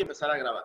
Empezar a grabar.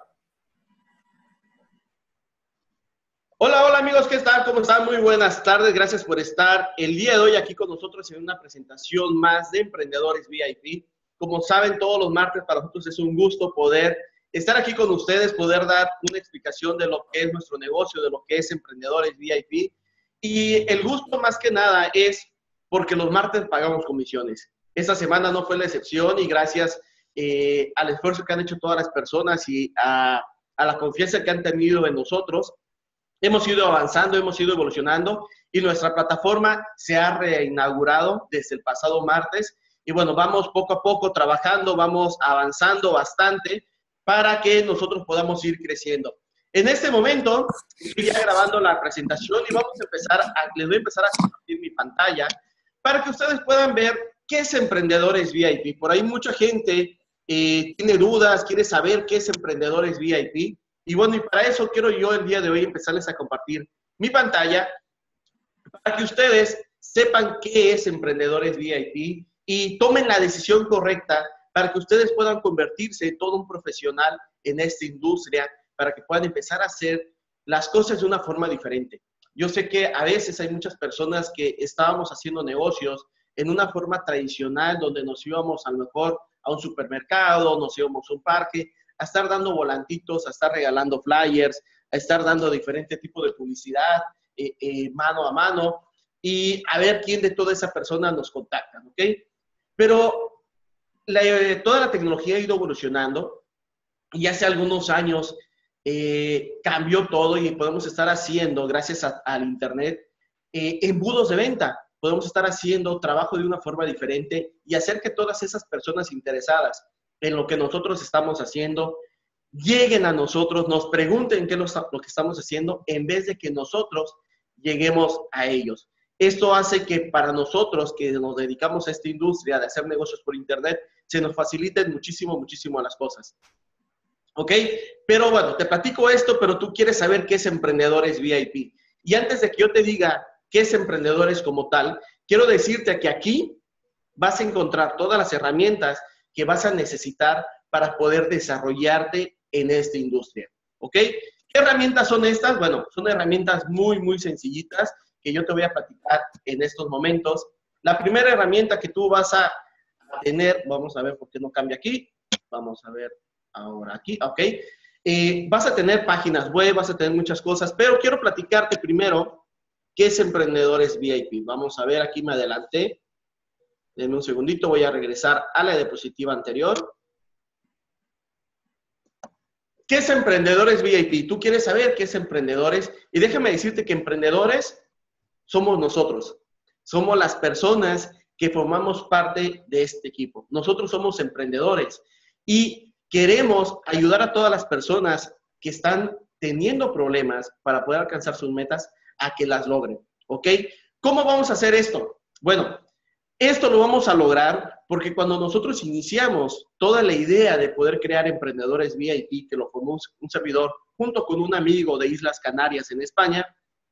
Hola, hola amigos, ¿qué tal? ¿Cómo están? Muy buenas tardes, gracias por estar el día de hoy aquí con nosotros en una presentación más de Emprendedores VIP. Como saben, todos los martes para nosotros es un gusto poder estar aquí con ustedes, poder dar una explicación de lo que es nuestro negocio, de lo que es Emprendedores VIP. Y el gusto más que nada es porque los martes pagamos comisiones. Esta semana no fue la excepción y gracias al esfuerzo que han hecho todas las personas y a la confianza que han tenido en nosotros, hemos ido avanzando, hemos ido evolucionando y nuestra plataforma se ha reinaugurado desde el pasado martes. Y bueno, vamos poco a poco trabajando, vamos avanzando bastante para que nosotros podamos ir creciendo. En este momento estoy ya grabando la presentación y vamos a empezar les voy a empezar a compartir mi pantalla para que ustedes puedan ver qué es Emprendedores VIP. Por ahí mucha gente tiene dudas, quiere saber qué es Emprendedores VIP. Y bueno, y para eso quiero yo el día de hoy empezarles a compartir mi pantalla para que ustedes sepan qué es Emprendedores VIP y tomen la decisión correcta para que ustedes puedan convertirse en todo un profesional en esta industria, para que puedan empezar a hacer las cosas de una forma diferente. Yo sé que a veces hay muchas personas que estábamos haciendo negocios en una forma tradicional, donde nos íbamos a lo mejor a un supermercado, nos íbamos a un parque, a estar dando volantitos, a estar regalando flyers, a estar dando diferente tipo de publicidad mano a mano y a ver quién de toda esa persona nos contacta, ¿ok? Pero toda la tecnología ha ido evolucionando y hace algunos años cambió todo y podemos estar haciendo, gracias al Internet, embudos de venta. Podemos estar haciendo trabajo de una forma diferente y hacer que todas esas personas interesadas en lo que nosotros estamos haciendo lleguen a nosotros, nos pregunten qué es lo que estamos haciendo, en vez de que nosotros lleguemos a ellos. Esto hace que para nosotros que nos dedicamos a esta industria de hacer negocios por Internet, se nos faciliten muchísimo, muchísimo las cosas. ¿Ok? Pero bueno, te platico esto, pero tú quieres saber qué es Emprendedores VIP. Y antes de que yo te diga qué es Emprendedores como tal, quiero decirte que aquí vas a encontrar todas las herramientas que vas a necesitar para poder desarrollarte en esta industria. ¿Ok? ¿Qué herramientas son estas? Bueno, son herramientas muy, muy sencillitas que yo te voy a platicar en estos momentos. La primera herramienta que tú vas a tener, vamos a ver por qué no cambia aquí, vamos a ver ahora aquí, ¿ok? Vas a tener páginas web, vas a tener muchas cosas, pero quiero platicarte primero qué es Emprendedores VIP. Vamos a ver, aquí me adelanté. Denme un segundito, voy a regresar a la diapositiva anterior. ¿Qué es Emprendedores VIP? Tú quieres saber qué es Emprendedores y déjame decirte que emprendedores somos nosotros. Somos las personas que formamos parte de este equipo. Nosotros somos emprendedores y queremos ayudar a todas las personas que están teniendo problemas para poder alcanzar sus metas a que las logren, ¿ok? ¿Cómo vamos a hacer esto? Bueno, esto lo vamos a lograr porque cuando nosotros iniciamos toda la idea de poder crear Emprendedores VIP, que lo formó un servidor junto con un amigo de Islas Canarias en España,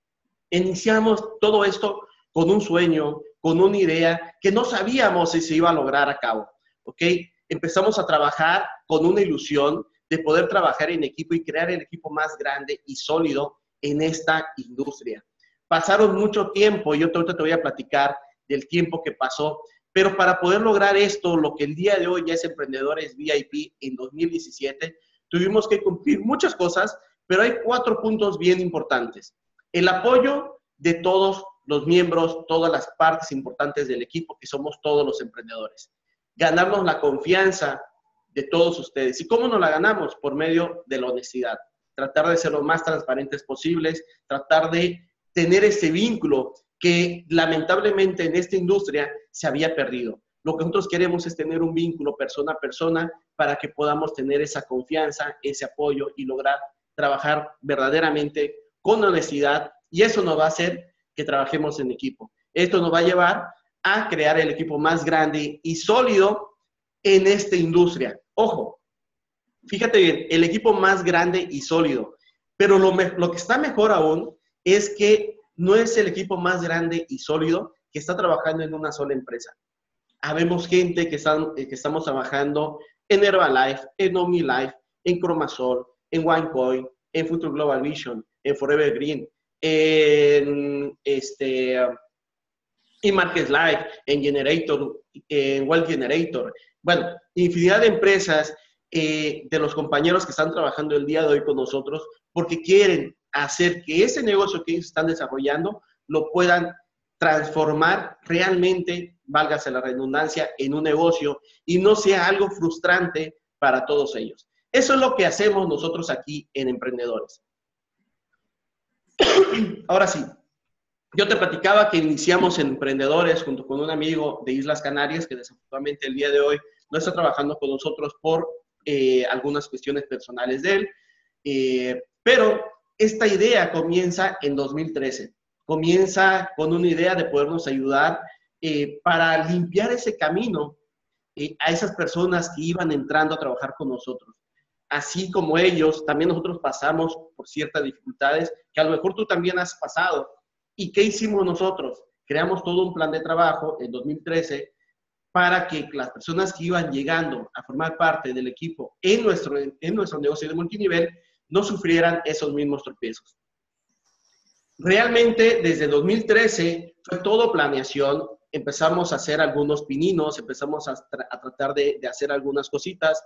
iniciamos todo esto con un sueño, con una idea que no sabíamos si se iba a lograr a cabo, ¿ok? Empezamos a trabajar con una ilusión de poder trabajar en equipo y crear el equipo más grande y sólido en esta industria. Pasaron mucho tiempo y yo ahorita te voy a platicar del tiempo que pasó, pero para poder lograr esto, lo que el día de hoy ya es Emprendedores VIP en 2017, tuvimos que cumplir muchas cosas, pero hay 4 puntos bien importantes. El apoyo de todos los miembros, todas las partes importantes del equipo, que somos todos los emprendedores. Ganarnos la confianza de todos ustedes. ¿Y cómo nos la ganamos? Por medio de la honestidad. Tratar de ser lo más transparentes posibles, tratar de tener ese vínculo que lamentablemente en esta industria se había perdido. Lo que nosotros queremos es tener un vínculo persona a persona para que podamos tener esa confianza, ese apoyo y lograr trabajar verdaderamente con honestidad, y eso nos va a hacer que trabajemos en equipo. Esto nos va a llevar a crear el equipo más grande y sólido en esta industria. Ojo, fíjate bien, el equipo más grande y sólido, pero lo que está mejor aún es que no es el equipo más grande y sólido que está trabajando en una sola empresa. Habemos gente que estamos trabajando en Herbalife, en OmniLife, en Cromasol, en OneCoin, en Future Global Vision, en Forever Green, en Markets Live, en Generator, en Wealth Generator. Bueno, infinidad de empresas de los compañeros que están trabajando el día de hoy con nosotros porque quieren hacer que ese negocio que ellos están desarrollando lo puedan transformar realmente, válgase la redundancia, en un negocio y no sea algo frustrante para todos ellos. Eso es lo que hacemos nosotros aquí en Emprendedores. Ahora sí, yo te platicaba que iniciamos en Emprendedores junto con un amigo de Islas Canarias que desafortunadamente el día de hoy no está trabajando con nosotros por algunas cuestiones personales de él, pero esta idea comienza en 2013. Comienza con una idea de podernos ayudar para limpiar ese camino a esas personas que iban entrando a trabajar con nosotros. Así como ellos, también nosotros pasamos por ciertas dificultades que a lo mejor tú también has pasado. ¿Y qué hicimos nosotros? Creamos todo un plan de trabajo en 2013 para que las personas que iban llegando a formar parte del equipo en nuestro negocio de multinivel no sufrieran esos mismos tropiezos. Realmente, desde 2013 fue todo planeación. Empezamos a hacer algunos pininos, empezamos a tratar de hacer algunas cositas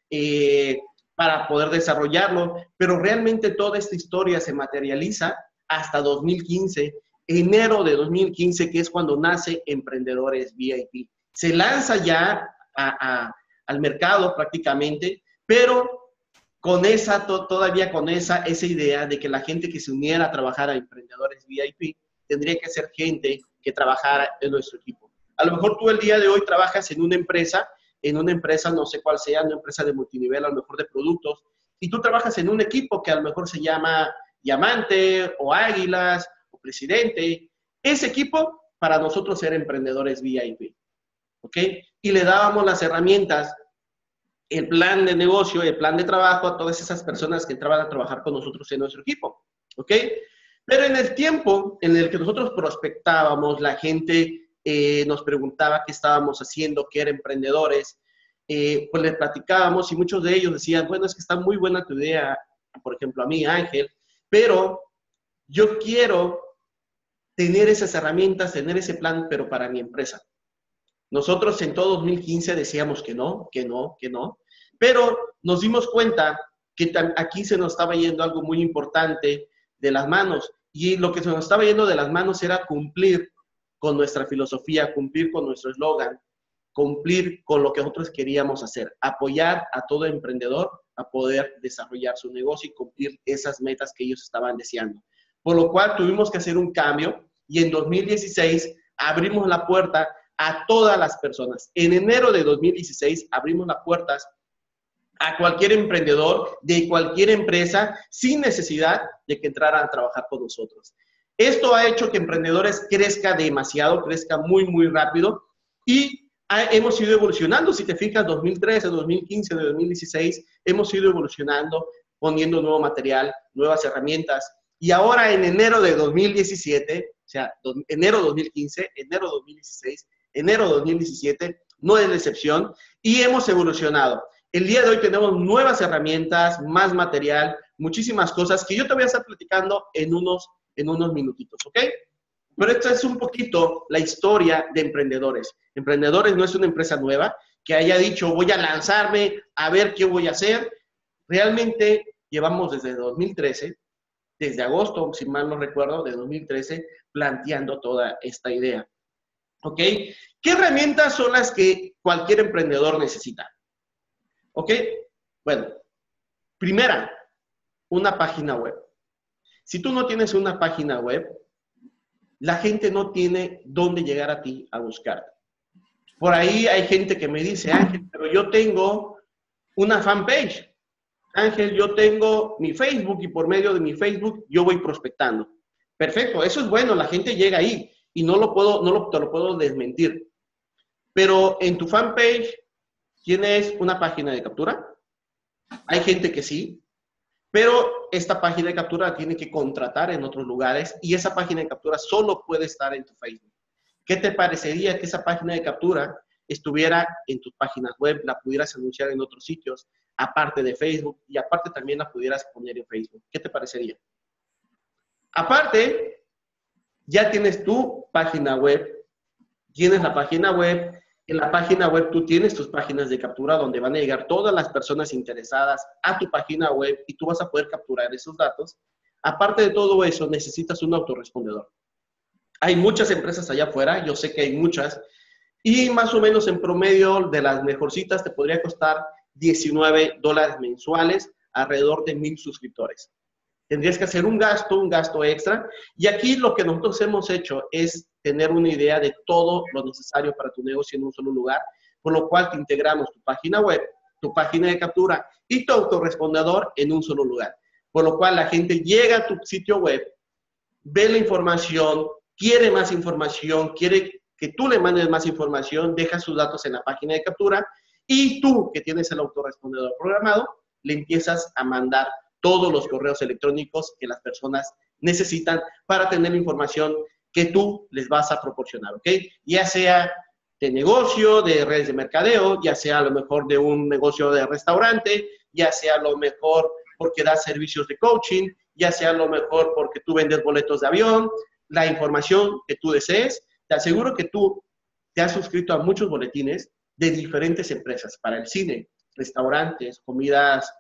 para poder desarrollarlo, pero realmente toda esta historia se materializa hasta 2015, enero de 2015, que es cuando nace Emprendedores VIP. Se lanza ya al mercado prácticamente, pero con todavía con esa idea de que la gente que se uniera a trabajar a Emprendedores VIP tendría que ser gente que trabajara en nuestro equipo. A lo mejor tú el día de hoy trabajas en una empresa, no sé cuál sea, una empresa de multinivel, a lo mejor de productos, y tú trabajas en un equipo que a lo mejor se llama Diamante o Águilas o Presidente. Ese equipo para nosotros era Emprendedores VIP, ¿ok? Y le dábamos las herramientas, el plan de negocio, el plan de trabajo a todas esas personas que entraban a trabajar con nosotros en nuestro equipo, ¿ok? Pero en el tiempo en el que nosotros prospectábamos, la gente nos preguntaba qué estábamos haciendo, qué eran emprendedores, pues les platicábamos y muchos de ellos decían, bueno, es que está muy buena tu idea, por ejemplo, a mí, Ángel, pero yo quiero tener esas herramientas, tener ese plan, pero para mi empresa. Nosotros en todo 2015 decíamos que no, pero nos dimos cuenta que aquí se nos estaba yendo algo muy importante de las manos, y lo que se nos estaba yendo de las manos era cumplir con nuestra filosofía, cumplir con nuestro eslogan, cumplir con lo que nosotros queríamos hacer, apoyar a todo emprendedor a poder desarrollar su negocio y cumplir esas metas que ellos estaban deseando. Por lo cual tuvimos que hacer un cambio y en 2016 abrimos la puerta a todas las personas. En enero de 2016 abrimos las puertas a cualquier emprendedor de cualquier empresa sin necesidad de que entraran a trabajar con nosotros. Esto ha hecho que Emprendedores crezca demasiado, crezca muy, muy rápido y hemos ido evolucionando. Si te fijas, 2013, 2015, 2016, hemos ido evolucionando, poniendo nuevo material, nuevas herramientas. Y ahora en enero de 2017, o sea, enero 2015, enero 2016, enero 2017, no es la excepción, y hemos evolucionado. El día de hoy tenemos nuevas herramientas, más material, muchísimas cosas que yo te voy a estar platicando en unos minutitos, ¿ok? Pero esta es un poquito la historia de Emprendedores. Emprendedores no es una empresa nueva que haya dicho voy a lanzarme a ver qué voy a hacer. Realmente llevamos desde 2013, desde agosto, si mal no recuerdo, de 2013, planteando toda esta idea. ¿Ok? ¿Qué herramientas son las que cualquier emprendedor necesita? ¿Ok? Bueno, primera, una página web. Si tú no tienes una página web, la gente no tiene dónde llegar a ti a buscarte. Por ahí hay gente que me dice, Ángel, pero yo tengo una fanpage. Ángel, yo tengo mi Facebook y por medio de mi Facebook yo voy prospectando. Perfecto, eso es bueno, la gente llega ahí y te lo puedo desmentir. Pero en tu fanpage, ¿tienes una página de captura? Hay gente que sí, pero esta página de captura la tiene que contratar en otros lugares y esa página de captura solo puede estar en tu Facebook. ¿Qué te parecería que esa página de captura estuviera en tus páginas web, la pudieras anunciar en otros sitios? aparte de Facebook, y aparte también la pudieras poner en Facebook. ¿Qué te parecería? Aparte, ya tienes tu página web, tienes la página web, en la página web tú tienes tus páginas de captura donde van a llegar todas las personas interesadas a tu página web y tú vas a poder capturar esos datos. Aparte de todo eso, necesitas un autorrespondedor. Hay muchas empresas allá afuera, yo sé que hay muchas, y más o menos en promedio de las mejorcitas te podría costar $19 mensuales, alrededor de 1,000 suscriptores. Tendrías que hacer un gasto extra, y aquí lo que nosotros hemos hecho es tener una idea de todo lo necesario para tu negocio en un solo lugar, por lo cual te integramos tu página web, tu página de captura y tu autorrespondedor en un solo lugar. Por lo cual la gente llega a tu sitio web, ve la información, quiere más información, quiere que tú le mandes más información, deja sus datos en la página de captura y tú, que tienes el autorrespondedor programado, le empiezas a mandar todos los correos electrónicos que las personas necesitan para tener la información que tú les vas a proporcionar, ¿ok? Ya sea de negocio, de redes de mercadeo, ya sea a lo mejor de un negocio de restaurante, ya sea a lo mejor porque das servicios de coaching, ya sea a lo mejor porque tú vendes boletos de avión, la información que tú desees. Te aseguro que tú te has suscrito a muchos boletines de diferentes empresas para el cine, restaurantes, comidas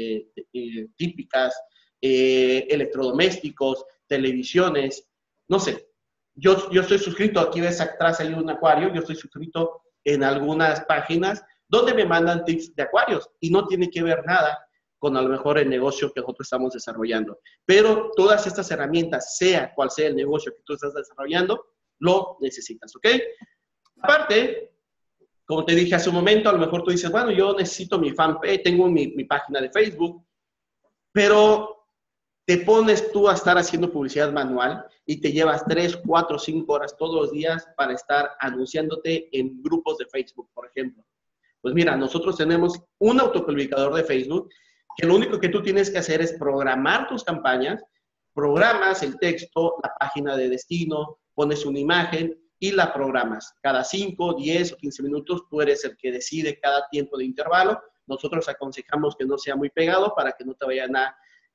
típicas, electrodomésticos, televisiones, no sé. Yo estoy suscrito, aquí ves atrás hay un acuario, yo estoy suscrito en algunas páginas donde me mandan tips de acuarios y no tiene que ver nada con a lo mejor el negocio que nosotros estamos desarrollando. Pero todas estas herramientas, sea cual sea el negocio que tú estás desarrollando, lo necesitas, ¿ok? Aparte, como te dije hace un momento, a lo mejor tú dices, bueno, yo necesito mi fanpage, tengo mi página de Facebook, pero te pones tú a estar haciendo publicidad manual y te llevas 3, 4, 5 horas todos los días para estar anunciándote en grupos de Facebook, por ejemplo. Pues mira, nosotros tenemos un autopublicador de Facebook que lo único que tú tienes que hacer es programar tus campañas, programas el texto, la página de destino, pones una imagen y la programas. Cada 5, 10 o 15 minutos tú eres el que decide cada tiempo de intervalo. Nosotros aconsejamos que no sea muy pegado para que no te vayan a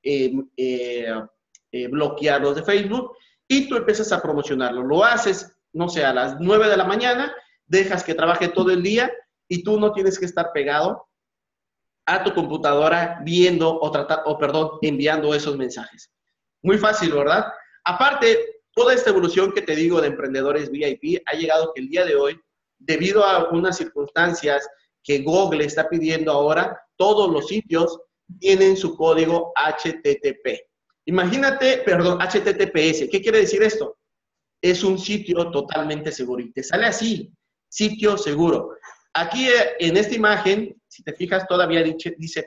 bloquear los de Facebook y tú empiezas a promocionarlo. Lo haces, no sé, a las 9 de la mañana, dejas que trabaje todo el día y tú no tienes que estar pegado a tu computadora viendo enviando esos mensajes. Muy fácil, ¿verdad? Aparte, toda esta evolución que te digo de emprendedores VIP ha llegado que el día de hoy, debido a algunas circunstancias que Google está pidiendo ahora, todos los sitios tienen su código HTTP. Imagínate, HTTPS. ¿Qué quiere decir esto? Es un sitio totalmente seguro y te sale así, sitio seguro. Aquí en esta imagen, si te fijas, todavía dice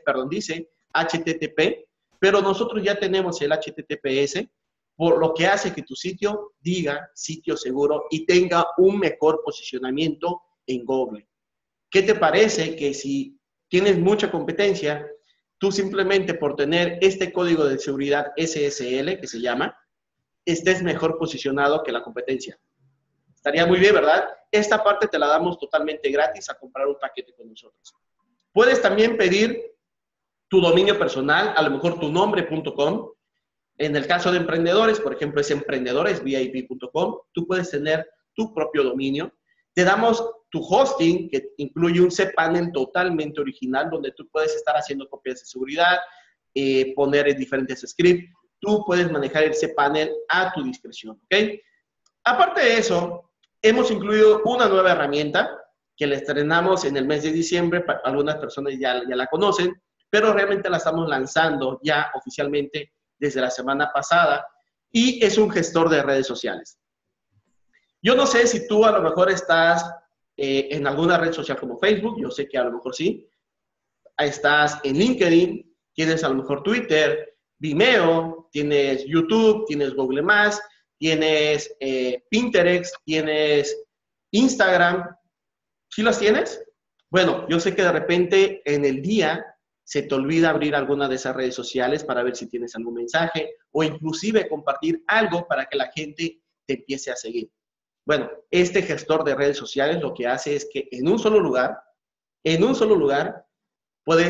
HTTP, pero nosotros ya tenemos el HTTPS, por lo que hace que tu sitio diga sitio seguro y tenga un mejor posicionamiento en Google. ¿Qué te parece que si tienes mucha competencia, tú simplemente por tener este código de seguridad SSL, que se llama, estés mejor posicionado que la competencia? Estaría muy bien, ¿verdad? Esta parte te la damos totalmente gratis a comprar un paquete con nosotros. Puedes también pedir tu dominio personal, a lo mejor tu nombre.com. En el caso de emprendedores, por ejemplo, es emprendedoresvip.com. Tú puedes tener tu propio dominio. Te damos tu hosting, que incluye un cPanel totalmente original, donde tú puedes estar haciendo copias de seguridad, poner diferentes scripts. Tú puedes manejar el cPanel a tu discreción, ¿ok? Aparte de eso, hemos incluido una nueva herramienta que la estrenamos en el mes de diciembre. Algunas personas ya la conocen, pero realmente la estamos lanzando ya oficialmente desde la semana pasada, y es un gestor de redes sociales. Yo no sé si tú a lo mejor estás en alguna red social como Facebook, yo sé que a lo mejor sí. Estás en LinkedIn, tienes a lo mejor Twitter, Vimeo, tienes YouTube, tienes Google+, tienes Pinterest, tienes Instagram. ¿Sí las tienes? Bueno, yo sé que de repente en el día se te olvida abrir alguna de esas redes sociales para ver si tienes algún mensaje o inclusive compartir algo para que la gente te empiece a seguir. Bueno, este gestor de redes sociales lo que hace es que en un solo lugar puedes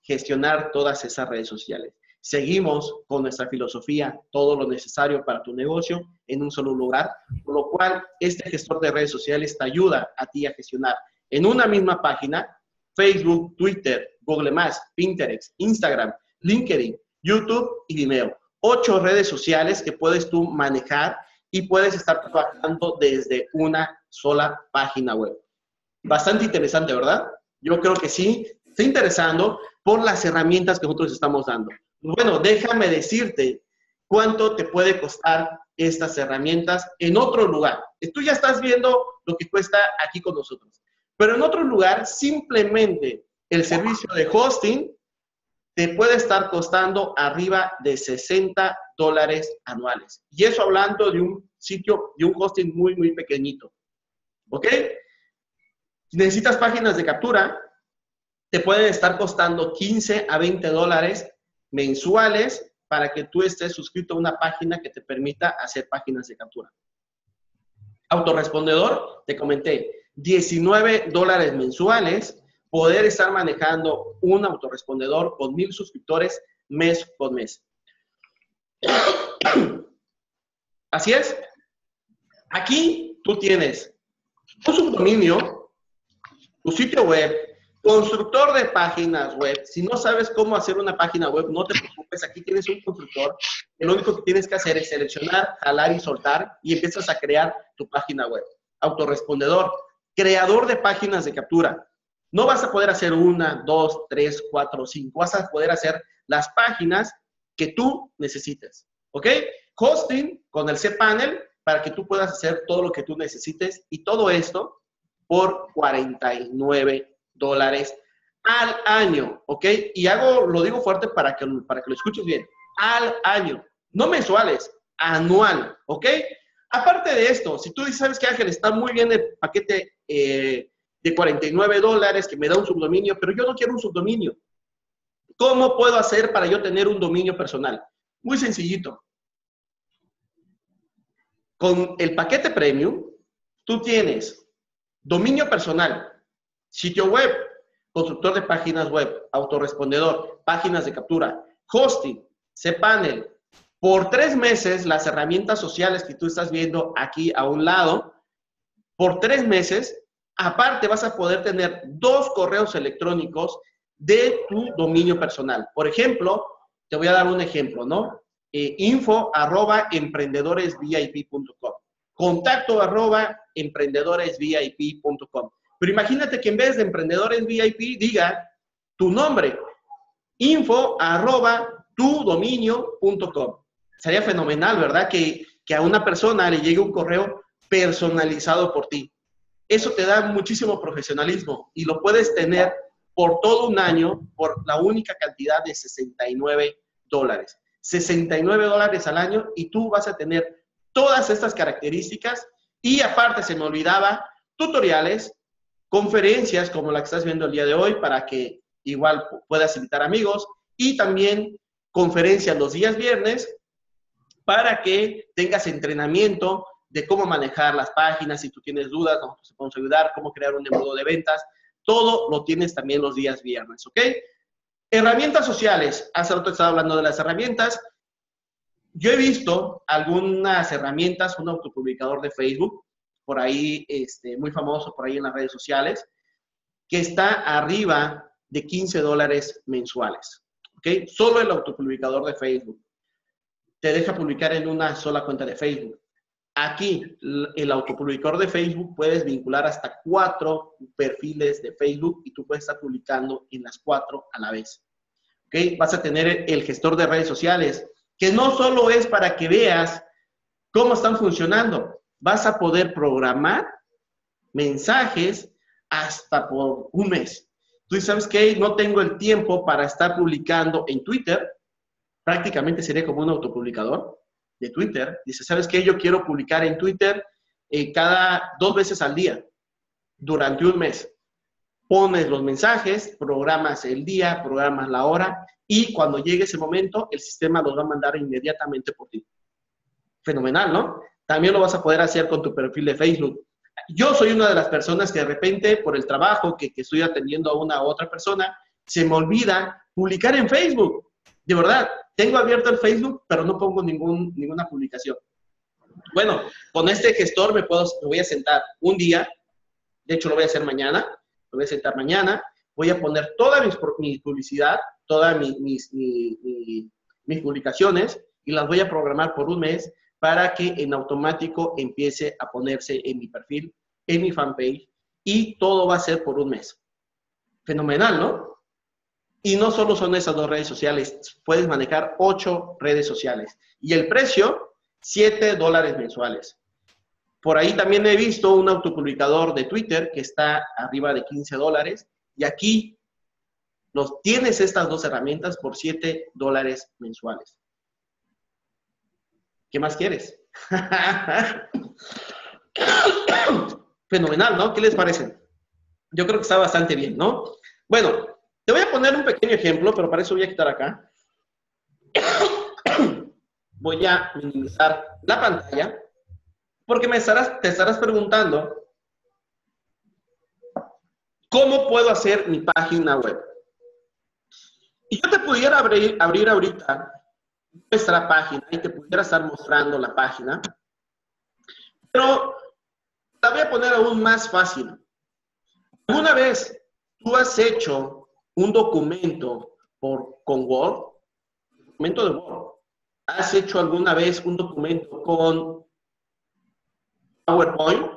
gestionar todas esas redes sociales. Seguimos con nuestra filosofía, todo lo necesario para tu negocio en un solo lugar, por lo cual este gestor de redes sociales te ayuda a ti a gestionar en una misma página Facebook, Twitter, Google+, Pinterest, Instagram, LinkedIn, YouTube y Vimeo. 8 redes sociales que puedes tú manejar y puedes estar trabajando desde una sola página web. Bastante interesante, ¿verdad? Yo creo que sí, está interesando por las herramientas que nosotros estamos dando. Bueno, déjame decirte cuánto te puede costar estas herramientas en otro lugar. Tú ya estás viendo lo que cuesta aquí con nosotros. Pero en otro lugar, simplemente el servicio de hosting te puede estar costando arriba de $60 anuales. Y eso hablando de un sitio, de un hosting muy, muy pequeñito. ¿Ok? Si necesitas páginas de captura, te pueden estar costando $15 a $20 mensuales para que tú estés suscrito a una página que te permita hacer páginas de captura. Autorrespondedor, te comenté, $19 mensuales, poder estar manejando un autorrespondedor con 1000 suscriptores mes con mes. Así es. Aquí tú tienes tu subdominio, tu sitio web, constructor de páginas web. Si no sabes cómo hacer una página web, no te preocupes. Aquí tienes un constructor. Lo único que tienes que hacer es seleccionar, jalar y soltar y empiezas a crear tu página web. Autorrespondedor, creador de páginas de captura. No vas a poder hacer 1, 2, 3, 4, 5. Vas a poder hacer las páginas que tú necesites. ¿Ok? Hosting con el cPanel para que tú puedas hacer todo lo que tú necesites y todo esto por $49 al año, ¿ok? Y lo digo fuerte para que lo escuches bien, al año, no mensuales, anual, ¿ok? Aparte de esto, si tú dices, ¿sabes qué, Ángel? Está muy bien el paquete de $49 que me da un subdominio, pero yo no quiero un subdominio. ¿Cómo puedo hacer para yo tener un dominio personal? Muy sencillito. Con el paquete premium, tú tienes dominio personal, sitio web, constructor de páginas web, autorrespondedor, páginas de captura, hosting, cPanel. Por 3 meses, las herramientas sociales que tú estás viendo aquí a un lado, por 3 meses, aparte vas a poder tener 2 correos electrónicos de tu dominio personal. Por ejemplo, te voy a dar un ejemplo, ¿no? info@emprendedoresvip.com, contacto@emprendedoresvip.com. Pero imagínate que en vez de Emprendedores VIP diga tu nombre, info@tudominio.com. Sería fenomenal, ¿verdad? Que a una persona le llegue un correo personalizado por ti. Eso te da muchísimo profesionalismo y lo puedes tener por todo un año por la única cantidad de $69. $69 al año y tú vas a tener todas estas características y aparte se me olvidaba tutoriales, conferencias como la que estás viendo el día de hoy para que igual puedas invitar amigos y también conferencias los días viernes para que tengas entrenamiento de cómo manejar las páginas. Si tú tienes dudas, nosotros te podemos ayudar, cómo crear un embudo de ventas. Todo lo tienes también los días viernes, ¿ok? Herramientas sociales. Hace rato estaba hablando de las herramientas. Yo he visto algunas herramientas, un autopublicador de Facebook, por ahí, muy famoso por ahí en las redes sociales, que está arriba de $15 mensuales, ¿ok? Solo el autopublicador de Facebook. Te deja publicar en una sola cuenta de Facebook. Aquí, el autopublicador de Facebook, puedes vincular hasta 4 perfiles de Facebook y tú puedes estar publicando en las 4 a la vez. ¿Ok? Vas a tener el gestor de redes sociales, que no solo es para que veas cómo están funcionando. Vas a poder programar mensajes hasta por un mes. Tú sabes que no tengo el tiempo para estar publicando en Twitter. Prácticamente sería como un autopublicador de Twitter. Dice, ¿sabes qué? Yo quiero publicar en Twitter cada 2 veces al día durante un mes. Pones los mensajes, programas el día, programas la hora y cuando llegue ese momento, el sistema los va a mandar inmediatamente por ti. Fenomenal, ¿no? También lo vas a poder hacer con tu perfil de Facebook. Yo soy una de las personas que de repente, por el trabajo que estoy atendiendo a una u otra persona, se me olvida publicar en Facebook. De verdad, tengo abierto el Facebook, pero no pongo ninguna publicación. Bueno, con este gestor me voy a sentar un día, de hecho lo voy a hacer mañana, me voy a sentar mañana, voy a poner toda mi publicidad, todas mis publicaciones, y las voy a programar por un mes para que en automático empiece a ponerse en mi perfil, en mi fanpage, y todo va a ser por un mes. Fenomenal, ¿no? Y no solo son esas 2 redes sociales, puedes manejar 8 redes sociales. Y el precio, $7 mensuales. Por ahí también he visto un autopublicador de Twitter que está arriba de $15. Y aquí tienes estas 2 herramientas por $7 mensuales. ¿Qué más quieres? Fenomenal, ¿no? ¿Qué les parece? Yo creo que está bastante bien, ¿no? Bueno, te voy a poner un pequeño ejemplo, pero para eso voy a quitar acá. Voy a minimizar la pantalla, porque te estarás preguntando, ¿cómo puedo hacer mi página web? Y yo te pudiera abrir ahorita nuestra página y te pudiera estar mostrando la página, pero la voy a poner aún más fácil. ¿Alguna vez tú has hecho un documento con Word? Documento de Word. ¿Has hecho alguna vez un documento con PowerPoint?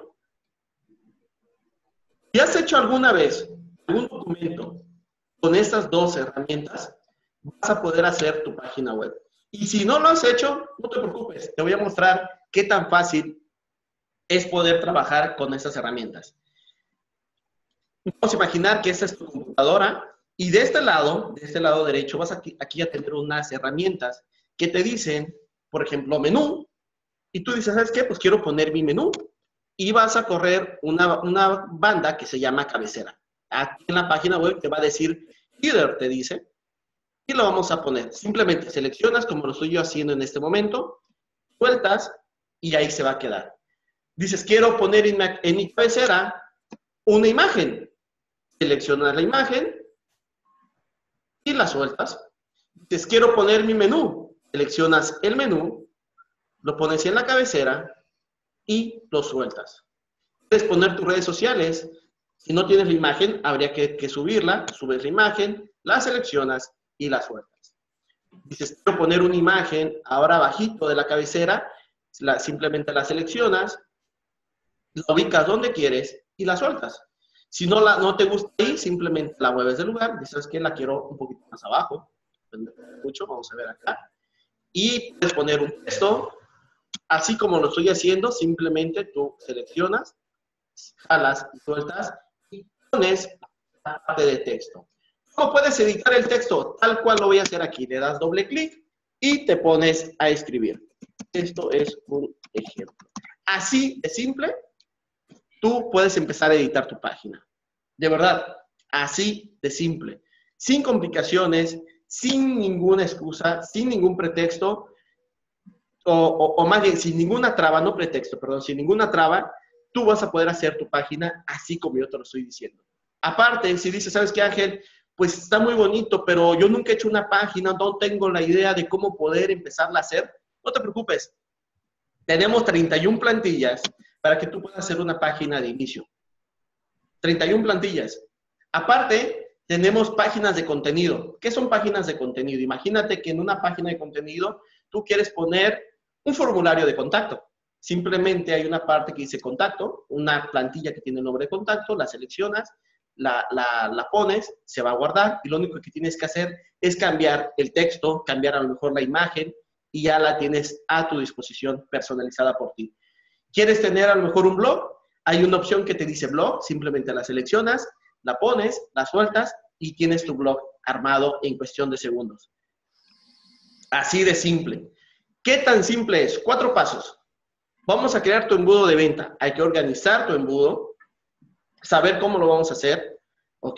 ¿Y has hecho alguna vez algún documento con estas 2 herramientas? Vas a poder hacer tu página web. Y si no lo has hecho, no te preocupes. Te voy a mostrar qué tan fácil es poder trabajar con estas herramientas. Vamos a imaginar que esta es tu computadora y de este lado derecho, vas aquí a tener unas herramientas que te dicen, por ejemplo, menú. Y tú dices, ¿sabes qué? Pues quiero poner mi menú. Y vas a correr una banda que se llama cabecera. Aquí en la página web te va a decir header, te dice. Y lo vamos a poner. Simplemente seleccionas, como lo estoy yo haciendo en este momento, sueltas y ahí se va a quedar. Dices, quiero poner en mi cabecera una imagen. Seleccionas la imagen y la sueltas. Dices, quiero poner mi menú. Seleccionas el menú, lo pones en la cabecera y lo sueltas. Puedes poner tus redes sociales. Si no tienes la imagen, habría que subirla. Subes la imagen, la seleccionas y la sueltas. Dices, quiero poner una imagen ahora abajito de la cabecera. Simplemente la seleccionas, la ubicas donde quieres y la sueltas. Si no te gusta ahí, simplemente la mueves del lugar. Dices que la quiero un poquito más abajo. Mucho, vamos a ver acá. Y puedes poner un texto. Así como lo estoy haciendo, simplemente tú seleccionas, jalas y sueltas y pones la parte de texto. ¿Cómo puedes editar el texto? Tal cual lo voy a hacer aquí. Le das doble clic y te pones a escribir. Esto es un ejemplo. Así de simple, tú puedes empezar a editar tu página. De verdad, así de simple. Sin complicaciones, sin ninguna excusa, sin ningún pretexto. O más bien, sin ninguna traba, no pretexto, perdón, sin ninguna traba, tú vas a poder hacer tu página así como yo te lo estoy diciendo. Aparte, si dices, ¿sabes qué, Ángel? Pues está muy bonito, pero yo nunca he hecho una página, no tengo la idea de cómo poder empezarla a hacer. No te preocupes. Tenemos 31 plantillas para que tú puedas hacer una página de inicio. 31 plantillas. Aparte, tenemos páginas de contenido. ¿Qué son páginas de contenido? Imagínate que en una página de contenido tú quieres poner un formulario de contacto. Simplemente hay una parte que dice contacto, una plantilla que tiene el nombre de contacto, la seleccionas, la pones, se va a guardar y lo único que tienes que hacer es cambiar el texto, cambiar a lo mejor la imagen y ya la tienes a tu disposición personalizada por ti. ¿Quieres tener a lo mejor un blog? Hay una opción que te dice blog, simplemente la seleccionas, la pones, la sueltas y tienes tu blog armado en cuestión de segundos. Así de simple. ¿Qué tan simple es? 4 pasos. Vamos a crear tu embudo de venta. Hay que organizar tu embudo, saber cómo lo vamos a hacer, ¿ok?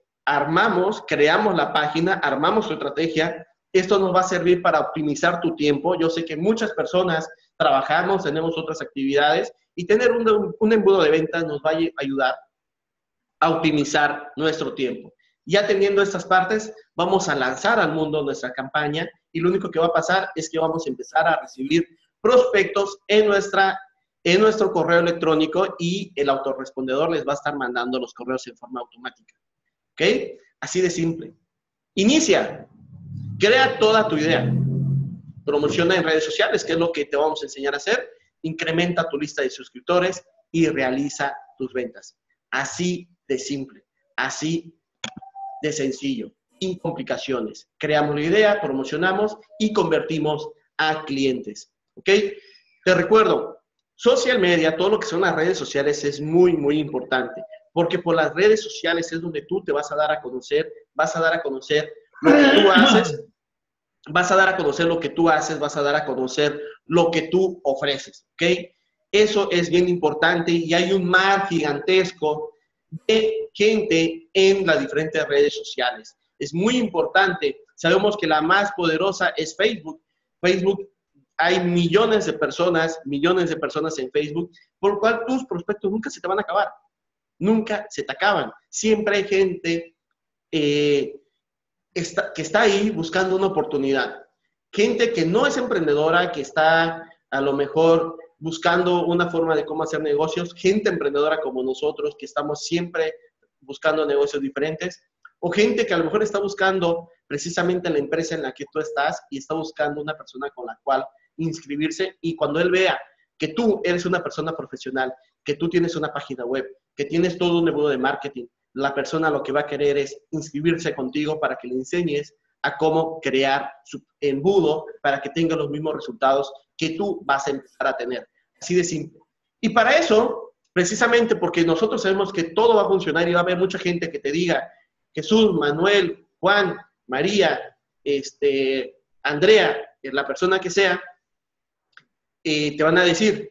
Creamos la página, armamos tu estrategia. Esto nos va a servir para optimizar tu tiempo. Yo sé que muchas personas trabajamos, tenemos otras actividades y tener un embudo de venta nos va a ayudar a optimizar nuestro tiempo. Ya teniendo estas partes, vamos a lanzar al mundo nuestra campaña y lo único que va a pasar es que vamos a empezar a recibir prospectos en nuestro correo electrónico y el autorrespondedor les va a estar mandando los correos en forma automática. ¿Ok? Así de simple. Inicia. Crea toda tu idea. Promociona en redes sociales, que es lo que te vamos a enseñar a hacer. Incrementa tu lista de suscriptores y realiza tus ventas. Así de simple. Así de sencillo. Sin complicaciones. Creamos la idea, promocionamos y convertimos a clientes. ¿Ok? Te recuerdo, social media, todo lo que son las redes sociales es muy, muy importante. Porque por las redes sociales es donde tú te vas a dar a conocer, vas a dar a conocer lo que tú haces, vas a dar a conocer lo que tú haces, vas a dar a conocer lo que tú ofreces, ¿ok? Eso es bien importante y hay un mar gigantesco de gente en las diferentes redes sociales. Es muy importante. Sabemos que la más poderosa es Facebook. Facebook, hay millones de personas en Facebook, por lo cual tus prospectos nunca se te van a acabar. Nunca se te acaban. Siempre hay gente que está ahí buscando una oportunidad. Gente que no es emprendedora, que está a lo mejor buscando una forma de cómo hacer negocios. Gente emprendedora como nosotros, que estamos siempre buscando negocios diferentes. O gente que a lo mejor está buscando precisamente la empresa en la que tú estás y está buscando una persona con la cual inscribirse. Y cuando él vea que tú eres una persona profesional, que tú tienes una página web, que tienes todo un embudo de marketing, la persona lo que va a querer es inscribirse contigo para que le enseñes a cómo crear su embudo para que tenga los mismos resultados que tú vas a empezar a tener. Así de simple. Y para eso, precisamente porque nosotros sabemos que todo va a funcionar y va a haber mucha gente que te diga, Jesús, Manuel, Juan, María, Andrea, la persona que sea, te van a decir,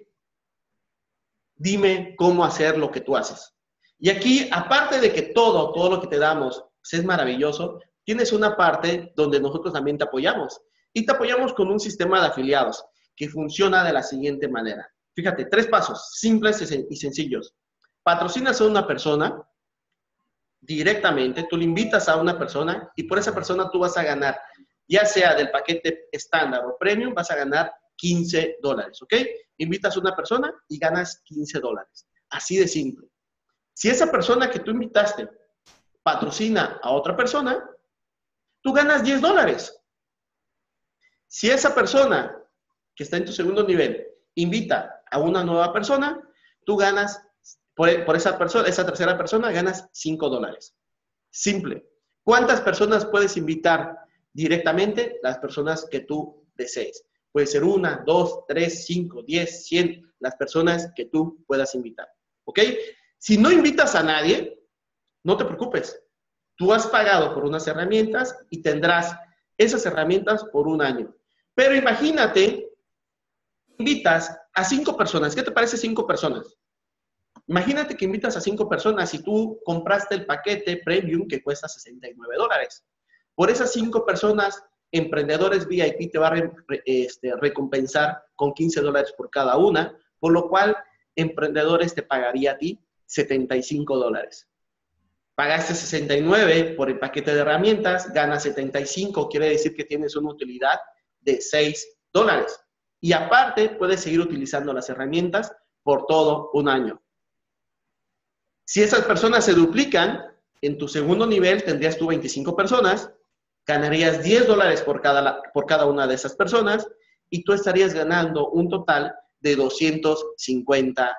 dime cómo hacer lo que tú haces. Y aquí, aparte de que todo lo que te damos es maravilloso, tienes una parte donde nosotros también te apoyamos. Y te apoyamos con un sistema de afiliados que funciona de la siguiente manera. Fíjate, 3 pasos simples y sencillos. Patrocinas a una persona directamente, tú le invitas a una persona y por esa persona tú vas a ganar, ya sea del paquete estándar o premium, vas a ganar $15, ¿ok? Invitas a una persona y ganas $15. Así de simple. Si esa persona que tú invitaste patrocina a otra persona, tú ganas $10. Si esa persona que está en tu segundo nivel invita a una nueva persona, tú ganas, por esa persona, esa tercera persona, ganas $5. Simple. ¿Cuántas personas puedes invitar directamente? Las personas que tú desees. Puede ser 1, 2, 3, 5, 10, 100, las personas que tú puedas invitar. ¿Ok? Si no invitas a nadie, no te preocupes. Tú has pagado por unas herramientas y tendrás esas herramientas por un año. Pero imagínate, invitas a 5 personas. ¿Qué te parece 5 personas? Imagínate que invitas a 5 personas y tú compraste el paquete premium que cuesta $69. Por esas 5 personas, Emprendedores VIP te va a recompensar con $15 por cada una, por lo cual Emprendedores te pagaría a ti $75. Pagaste 69 por el paquete de herramientas, ganas 75, quiere decir que tienes una utilidad de $6. Y aparte, puedes seguir utilizando las herramientas por todo un año. Si esas personas se duplican, en tu segundo nivel tendrías tú 25 personas, ganarías $10 por cada una de esas personas y tú estarías ganando un total de $250.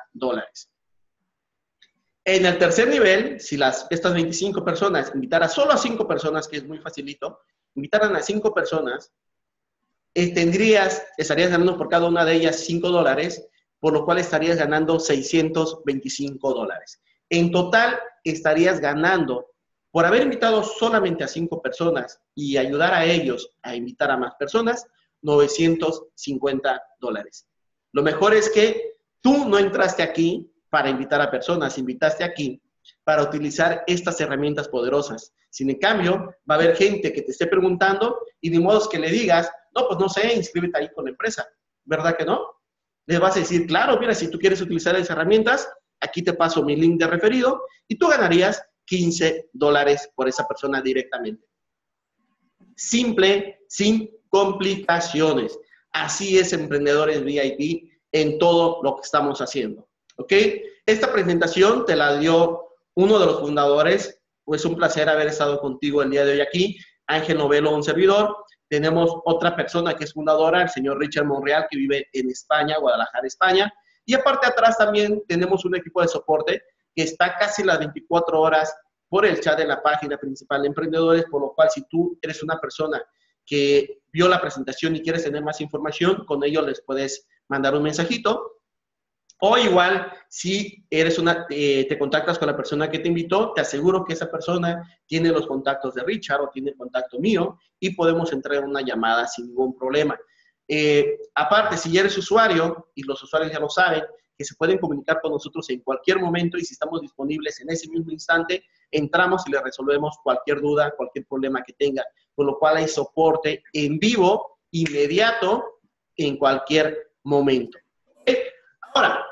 En el tercer nivel, si estas 25 personas invitaran solo a 5 personas, que es muy facilito, invitaran a 5 personas, estarías ganando por cada una de ellas $5, por lo cual estarías ganando $625. En total, estarías ganando, por haber invitado solamente a 5 personas y ayudar a ellos a invitar a más personas, $950. Lo mejor es que tú no entraste aquí para invitar a personas, invitaste aquí para utilizar estas herramientas poderosas. Sin en cambio, va a haber gente que te esté preguntando y de modo que le digas, no, pues no sé, inscríbete ahí con la empresa. ¿Verdad que no? Les vas a decir, claro, mira, si tú quieres utilizar esas herramientas, aquí te paso mi link de referido y tú ganarías $15 por esa persona directamente. Simple, sin complicaciones. Así es Emprendedores VIP en todo lo que estamos haciendo. ¿Ok? Esta presentación te la dio uno de los fundadores. Pues un placer haber estado contigo el día de hoy aquí. Ángel Novelo, un servidor. Tenemos otra persona que es fundadora, el señor Richard Monreal, que vive en España, Guadalajara, España. Y aparte atrás también tenemos un equipo de soporte que está casi las 24 horas por el chat de la página principal de Emprendedores, por lo cual si tú eres una persona que vio la presentación y quieres tener más información, con ellos les puedes mandar un mensajito. O igual, si eres te contactas con la persona que te invitó, te aseguro que esa persona tiene los contactos de Richard o tiene el contacto mío y podemos entrar en una llamada sin ningún problema. Aparte, si ya eres usuario, y los usuarios ya lo saben, que se pueden comunicar con nosotros en cualquier momento y si estamos disponibles en ese mismo instante, entramos y le resolvemos cualquier duda, cualquier problema que tenga, con lo cual hay soporte en vivo, inmediato, en cualquier momento. Ahora,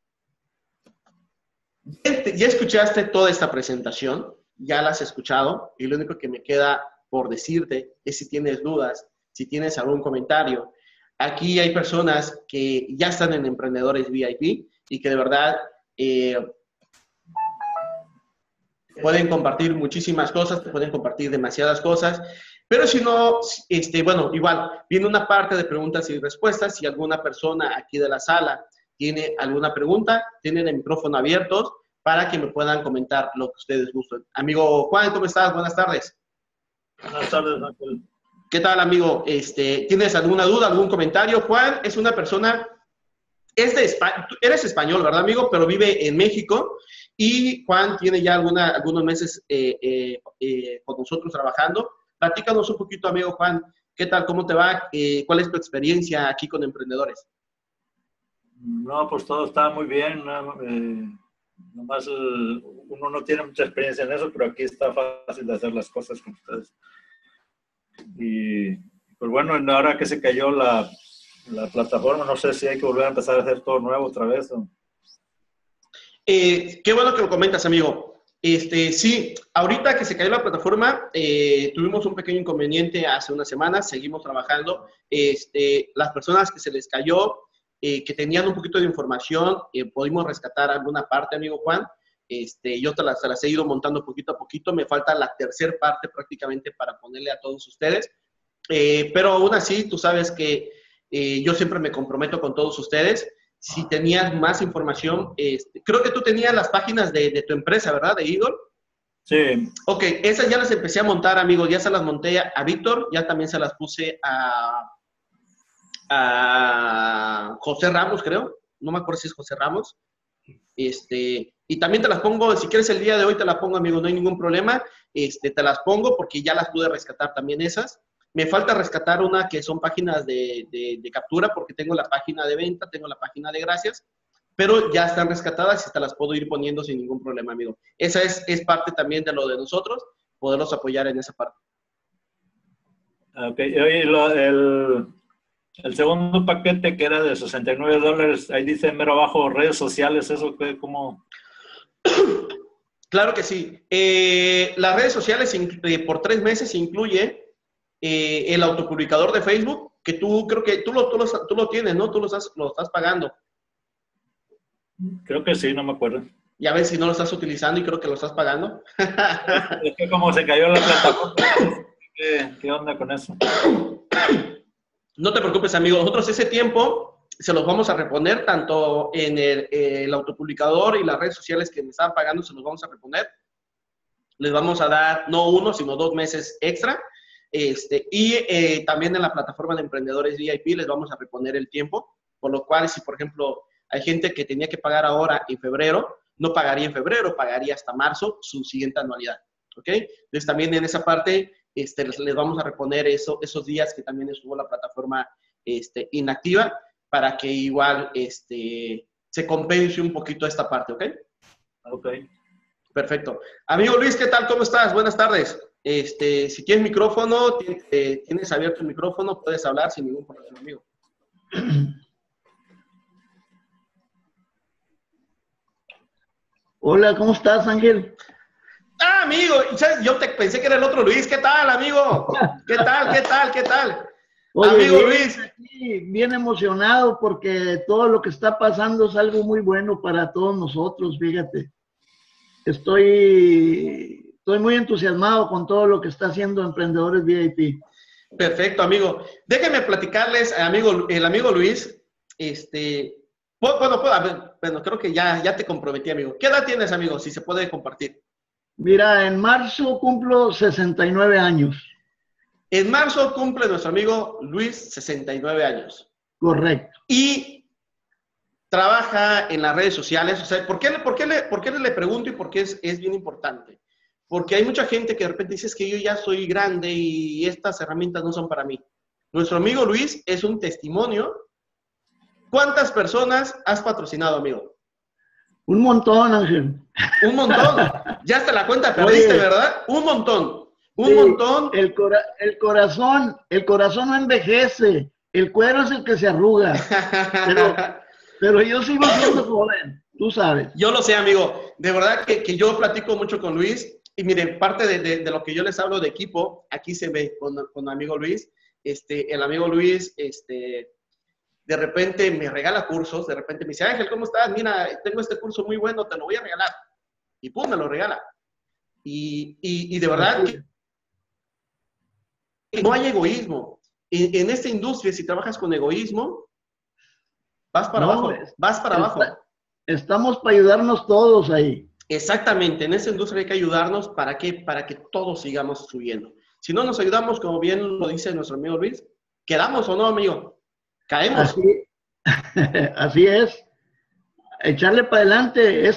ya escuchaste toda esta presentación, ya la has escuchado, y lo único que me queda por decirte es si tienes dudas, si tienes algún comentario. Aquí hay personas que ya están en Emprendedores VIP y que de verdad pueden compartir muchísimas cosas, te pueden compartir demasiadas cosas, pero si no, bueno, igual, viene una parte de preguntas y respuestas. Si alguna persona aquí de la sala tiene alguna pregunta, tienen el micrófono abierto para que me puedan comentar lo que ustedes gusten. Amigo Juan, ¿cómo estás? Buenas tardes. Buenas tardes, Ángel. ¿Qué tal, amigo? ¿Tienes alguna duda, algún comentario? Juan es una persona, eres español, ¿verdad, amigo? Pero vive en México. Y Juan tiene ya algunos meses con nosotros trabajando. Platícanos un poquito, amigo Juan, ¿qué tal? ¿Cómo te va? ¿Cuál es tu experiencia aquí con Emprendedores? No, pues todo está muy bien. Nomás uno no tiene mucha experiencia en eso, pero aquí está fácil de hacer las cosas con ustedes. Y pues bueno, ahora que se cayó la plataforma, no sé si hay que volver a empezar a hacer todo nuevo otra vez. Qué bueno que lo comentas, amigo. Sí, ahorita que se cayó la plataforma, tuvimos un pequeño inconveniente hace unas semanas, seguimos trabajando. Las personas que se les cayó, que tenían un poquito de información, pudimos rescatar alguna parte, amigo Juan. Yo te las he ido montando poquito a poquito. Me falta la tercera parte prácticamente para ponerle a todos ustedes. Pero aún así, tú sabes que yo siempre me comprometo con todos ustedes. Si tenías más información, creo que tú tenías las páginas de tu empresa, ¿verdad? De Eagle. Sí. Ok, esas ya las empecé a montar, amigos. Ya se las monté a Víctor, ya también se las puse a José Ramos, creo. No me acuerdo si es José Ramos. Y también te las pongo, si quieres el día de hoy te las pongo, amigo, no hay ningún problema. Te las pongo porque ya las pude rescatar también esas. Me falta rescatar una que son páginas de captura, porque tengo la página de venta, tengo la página de gracias, pero ya están rescatadas y te las puedo ir poniendo sin ningún problema, amigo. Esa es parte también de lo de nosotros, poderlos apoyar en esa parte. Ok, el segundo paquete que era de $69, ahí dice mero abajo redes sociales, ¿eso cómo? Claro que sí. Las redes sociales por 3 meses incluye el autopublicador de Facebook, que tú creo que tú lo tienes, ¿no? Tú lo estás pagando. Creo que sí, no me acuerdo. Ya ves si no lo estás utilizando y creo que lo estás pagando. Es que como se cayó la plataforma, ¿qué onda con eso? No te preocupes, amigo. Nosotros ese tiempo se los vamos a reponer, tanto en el autopublicador y las redes sociales que me estaban pagando, se los vamos a reponer. Les vamos a dar no 1, sino 2 meses extra. Y también en la plataforma de Emprendedores VIP les vamos a reponer el tiempo, por lo cual si, por ejemplo, hay gente que tenía que pagar ahora en febrero, no pagaría en febrero, pagaría hasta marzo su siguiente anualidad, ¿ok? Entonces también en esa parte les vamos a reponer esos días que también estuvo la plataforma inactiva, para que igual se compense un poquito esta parte, ¿ok? Ok. Perfecto. Amigo Luis, ¿qué tal? ¿Cómo estás? Buenas tardes. Si tienes micrófono, tienes abierto el micrófono, puedes hablar sin ningún problema, amigo. Hola, ¿cómo estás, Ángel? Ah, amigo, ¿sabes? Yo te pensé que era el otro Luis. ¿Qué tal, amigo? ¿Qué tal? ¿Qué tal? ¿Qué tal? Oye, Amigo bien, Luis. aquí, bien emocionado porque todo lo que está pasando es algo muy bueno para todos nosotros, fíjate. Estoy muy entusiasmado con todo lo que está haciendo Emprendedores VIP. Perfecto, amigo. Déjenme platicarles, amigo, el amigo Luis, a ver, bueno, creo que ya te comprometí, amigo. ¿Qué edad tienes, amigo? Si se puede compartir. Mira, en marzo cumplo 69 años. En marzo cumple nuestro amigo Luis 69 años. Correcto. Y trabaja en las redes sociales. O sea, ¿por qué le pregunto y por qué es bien importante? Porque hay mucha gente que de repente dice que yo ya soy grande y estas herramientas no son para mí. Nuestro amigo Luis es un testimonio. ¿Cuántas personas has patrocinado, amigo? Un montón, Ángel. Un montón. Ya hasta la cuenta perdiste, Oye, ¿verdad? Un montón. Un sí, montón. el corazón no envejece, el cuero es el que se arruga, pero, pero yo sigo siendo joven, tú sabes. Yo lo sé, amigo. De verdad que yo platico mucho con Luis. Y miren, parte de lo que yo les hablo de equipo, aquí se ve con amigo Luis. El amigo Luis, de repente me regala cursos, de repente me dice, Ángel, ¿cómo estás? Mira, tengo este curso muy bueno, te lo voy a regalar. Y pum, me lo regala. Y de verdad que no hay egoísmo. En esta industria, si trabajas con egoísmo, vas para No, abajo, vas para abajo. estamos para ayudarnos todos ahí. Exactamente, en esa industria hay que ayudarnos ¿para qué? Para que todos sigamos subiendo. Si no nos ayudamos, como bien lo dice nuestro amigo Luis, ¿quedamos o no, amigo? Caemos. Así, así es. Echarle para adelante.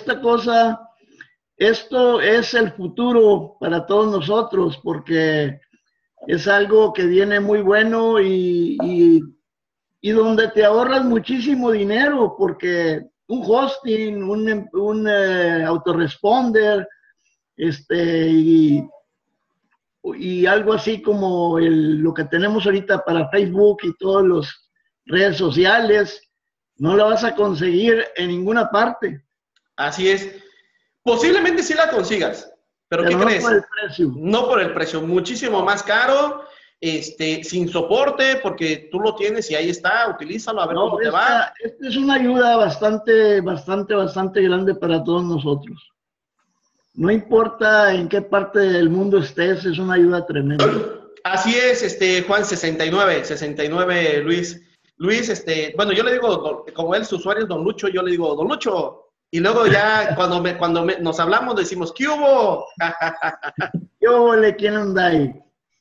Esto es el futuro para todos nosotros, porque es algo que viene muy bueno y donde te ahorras muchísimo dinero, porque un hosting, un autoresponder, y algo así como lo que tenemos ahorita para Facebook y todas las redes sociales, no la vas a conseguir en ninguna parte. Así es. Posiblemente sí la consigas, pero ¿qué Pero no crees? por el precio. No por el precio, muchísimo más caro, sin soporte, porque tú lo tienes y ahí está, utilízalo a ver No, cómo te va. esta es una ayuda bastante grande para todos nosotros. No importa en qué parte del mundo estés, es una ayuda tremenda. Así es, Juan 69, Luis. Luis, bueno, yo le digo, como él, su usuario es Don Lucho, yo le digo, Don Lucho. Y luego ya cuando nos hablamos decimos, ¿qué hubo? ¿Quién anda ahí?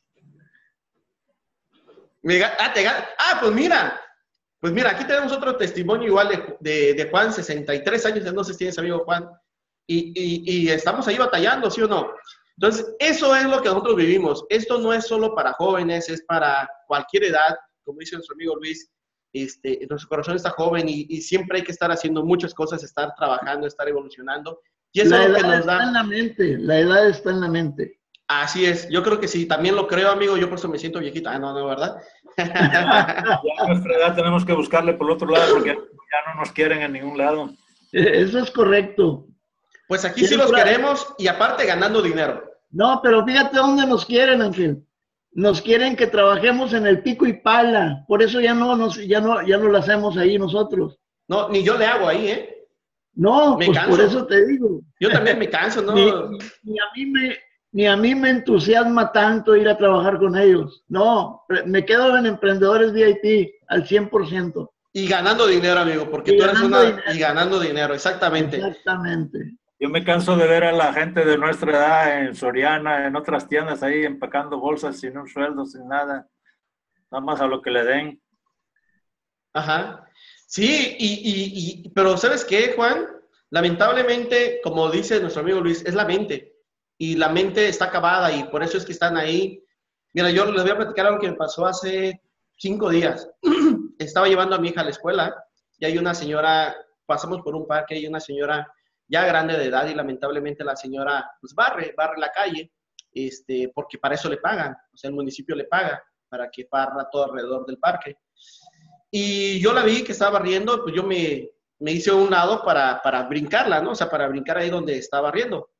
Pues mira, aquí tenemos otro testimonio igual de Juan, 63 años, ya no sé si tienes amigo Juan, y estamos ahí batallando, ¿sí o no? Entonces, eso es lo que nosotros vivimos. Esto no es solo para jóvenes, es para cualquier edad, como dice nuestro amigo Luis, nuestro corazón está joven y siempre hay que estar haciendo muchas cosas, estar trabajando, estar evolucionando, y eso es lo que nos da. La edad está en la mente. Así es, yo creo que sí, también lo creo, amigo, yo por eso me siento viejita. Ah, no, ¿verdad? Ya a nuestra edad tenemos que buscarle por el otro lado porque ya no nos quieren en ningún lado. Eso es correcto. Pues aquí sí los queremos y aparte ganando dinero. No, pero fíjate dónde nos quieren, Ángel. Nos quieren que trabajemos en el pico y pala. Por eso ya no lo hacemos ahí nosotros. No, ni yo le hago ahí, ¿eh? No, pues canso. Por eso te digo. Yo también me canso, ¿no? Ni a mí me entusiasma tanto ir a trabajar con ellos. No, me quedo en Emprendedores VIP al 100%. Y ganando dinero, amigo, porque tú eres y ganando dinero, exactamente. Exactamente. Yo me canso de ver a la gente de nuestra edad en Soriana, en otras tiendas ahí empacando bolsas sin un sueldo, sin nada. Nada más a lo que le den. Ajá. Sí, pero ¿sabes qué, Juan? Lamentablemente, como dice nuestro amigo Luis, es la mente. Y la mente está acabada y por eso es que están ahí. Mira, yo les voy a platicar algo que me pasó hace 5 días. Estaba llevando a mi hija a la escuela y hay una señora, pasamos por un parque y hay una señora ya grande de edad y lamentablemente la señora pues barre la calle, porque para eso le pagan, o sea, el municipio le paga para que barra todo alrededor del parque. Y yo la vi que estaba barriendo, pues yo me hice a un lado para brincarla, ¿no? O sea, para brincar ahí donde estaba barriendo.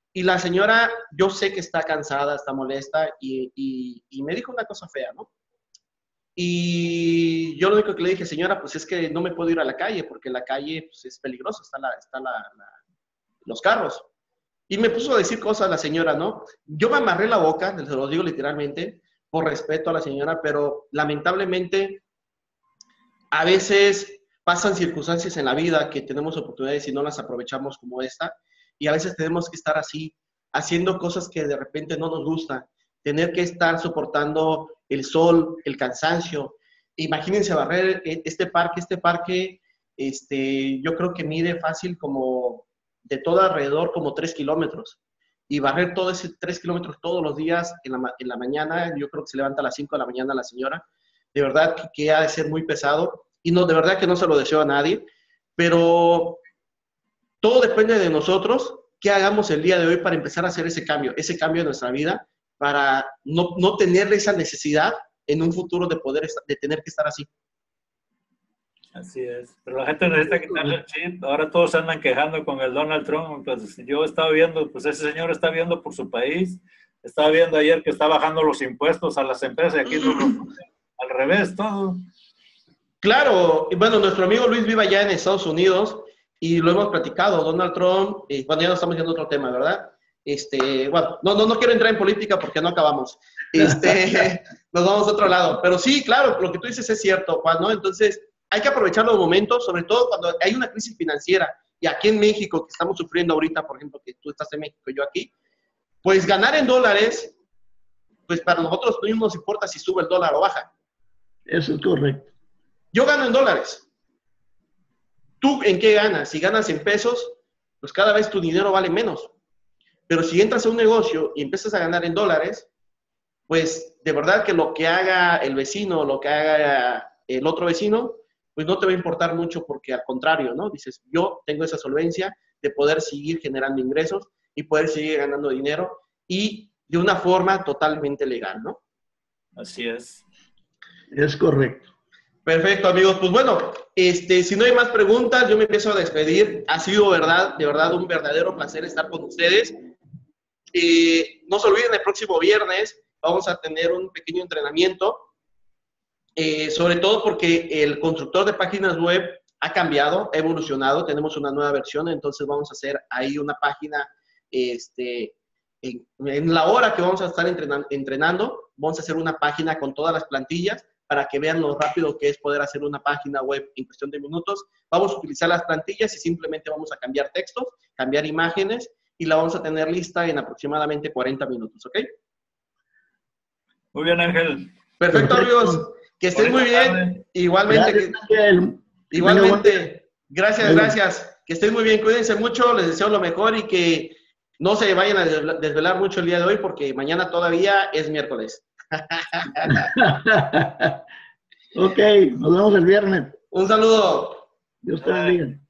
Y la señora, yo sé que está cansada, está molesta y me dijo una cosa fea, ¿no? Y yo lo único que le dije, señora, pues es que no me puedo ir a la calle porque la calle pues, es peligrosa, los carros. Y me puso a decir cosas la señora, ¿no? Yo me amarré la boca, se lo digo literalmente, por respeto a la señora, pero lamentablemente a veces pasan circunstancias en la vida que tenemos oportunidades y no las aprovechamos como esta, y a veces tenemos que estar así, haciendo cosas que de repente no nos gustan, tener que estar soportando el sol, el cansancio. Imagínense barrer este parque, yo creo que mide fácil como de todo alrededor como 3 kilómetros. Y barrer todo ese 3 kilómetros todos los días en la mañana, yo creo que se levanta a las 5 de la mañana la señora. De verdad que ha de ser muy pesado. Y no, de verdad que no se lo deseo a nadie. Pero todo depende de nosotros, qué hagamos el día de hoy para empezar a hacer ese cambio en nuestra vida, para no tener esa necesidad en un futuro de tener que estar así. Así es. Pero la gente necesita quitarle el chip. Ahora todos se andan quejando con el Donald Trump. Pues yo estaba viendo, pues ese señor está viendo por su país. Estaba viendo ayer que está bajando los impuestos a las empresas y aquí al revés todo. Claro, y bueno, nuestro amigo Luis vive allá en Estados Unidos y lo hemos platicado. Donald Trump, bueno, ya no estamos yendo a otro tema, ¿verdad? Bueno, no quiero entrar en política porque no acabamos. Nos vamos a otro lado. Pero sí, claro, lo que tú dices es cierto, Juan, ¿no? Entonces, hay que aprovechar los momentos, sobre todo cuando hay una crisis financiera. Y aquí en México, que estamos sufriendo ahorita, por ejemplo, que tú estás en México y yo aquí, pues ganar en dólares, pues para nosotros no nos importa si sube el dólar o baja. Eso es correcto. Yo gano en dólares. ¿Tú en qué ganas? Si ganas en pesos, pues cada vez tu dinero vale menos. Pero si entras a un negocio y empiezas a ganar en dólares, pues de verdad que lo que haga el vecino, lo que haga el otro vecino, pues no te va a importar mucho porque al contrario, ¿no? Dices, yo tengo esa solvencia de poder seguir generando ingresos y poder seguir ganando dinero y de una forma totalmente legal, ¿no? Así es. Es correcto. Perfecto, amigos. Pues bueno, si no hay más preguntas, yo me empiezo a despedir. Ha sido de verdad un verdadero placer estar con ustedes. No se olviden, el próximo viernes vamos a tener un pequeño entrenamiento, sobre todo porque el constructor de páginas web ha cambiado, ha evolucionado, tenemos una nueva versión, entonces vamos a hacer ahí una página, en la hora que vamos a estar entrenando, vamos a hacer una página con todas las plantillas para que vean lo rápido que es poder hacer una página web en cuestión de minutos. Vamos a utilizar las plantillas y simplemente vamos a cambiar textos, cambiar imágenes y la vamos a tener lista en aproximadamente 40 minutos, ¿ok? Muy bien, Ángel. Perfecto, amigos. Que estén muy bien. Igualmente. Igualmente. Gracias. Que estén muy bien. Cuídense mucho. Les deseo lo mejor y que no se vayan a desvelar mucho el día de hoy porque mañana todavía es miércoles. Ok, nos vemos el viernes. Un saludo. Dios te bendiga.